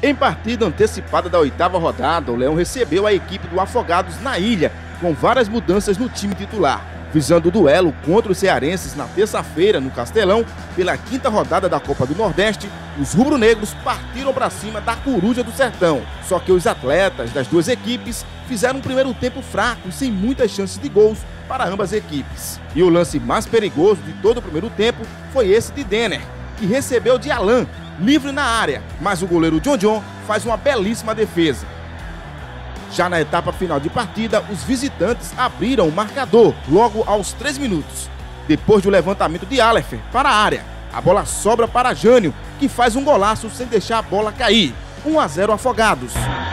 Em partida antecipada da 8ª rodada, o Leão recebeu a equipe do Afogados na ilha, com várias mudanças no time titular. Visando o duelo contra os cearenses na terça-feira no Castelão, pela 5ª rodada da Copa do Nordeste, os rubro-negros partiram para cima da Coruja do Sertão. Só que os atletas das duas equipes fizeram um primeiro tempo fraco e sem muitas chances de gols para ambas equipes. E o lance mais perigoso de todo o primeiro tempo foi esse de Denner, que recebeu de Alan, livre na área, mas o goleiro John faz uma belíssima defesa. Já na etapa final de partida, os visitantes abriram o marcador logo aos 3 minutos. Depois do levantamento de Aleph para a área, a bola sobra para Jânio, que faz um golaço sem deixar a bola cair. 1-0 Afogados.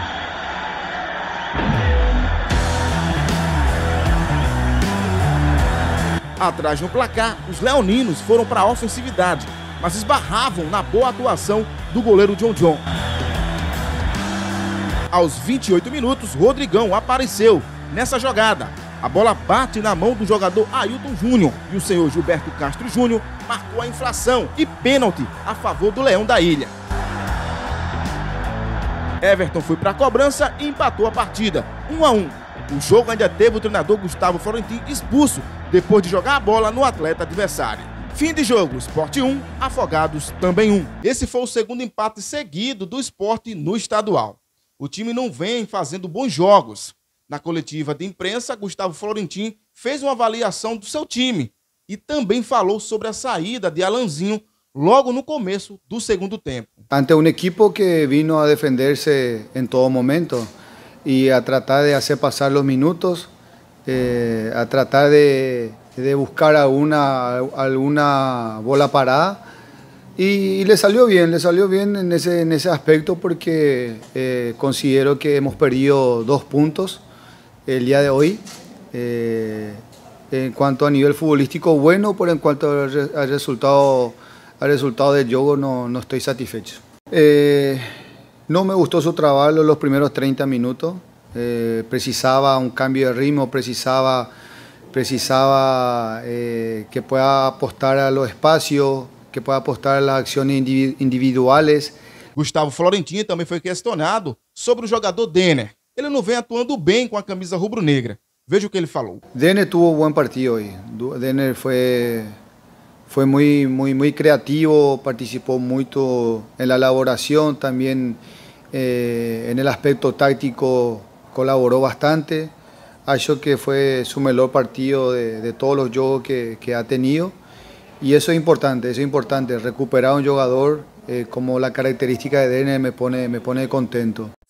Atrás no placar, os leoninos foram para a ofensividade, mas esbarravam na boa atuação do goleiro John. Aos 28 minutos, Rodrigão apareceu nessa jogada. A bola bate na mão do jogador Ailton Júnior e o senhor Gilberto Castro Júnior marcou a infração e pênalti a favor do Leão da Ilha. Everton foi para a cobrança e empatou a partida, 1-1. O jogo ainda teve o treinador Gustavo Florentin expulso depois de jogar a bola no atleta adversário. Fim de jogo, Sport 1, Afogados também 1. Esse foi o segundo empate seguido do Sport no estadual. O time não vem fazendo bons jogos. Na coletiva de imprensa, Gustavo Florentin fez uma avaliação do seu time e também falou sobre a saída de Alanzinho logo no começo do segundo tempo. Ante um equipo que vino a defender-se em todo momento e a tratar de fazer passar os minutos, a tratar de buscar alguna bola parada. Y le salió bien en ese aspecto porque considero que hemos perdido 2 puntos el día de hoy. En cuanto a nivel futbolístico, bueno, pero en cuanto al resultado del juego no estoy satisfecho. No me gustó su trabajo los primeros 30 minutos. Precisaba un cambio de ritmo, precisaba que pueda apostar a los espacios, que pueda apostar a las acciones individuales. Gustavo Florentin também foi questionado sobre o jogador Denner. Ele não vem atuando bem com a camisa rubro-negra. Veja o que ele falou. Denner tuvo buen partido hoy. Denner fue muy creativo, participó mucho en la elaboración, también en el aspecto táctico colaboró bastante. Acho que fue su mejor partido de todos los juegos que ha tenido. Y eso es importante, recuperar a un jugador como la característica de Denner me pone contento.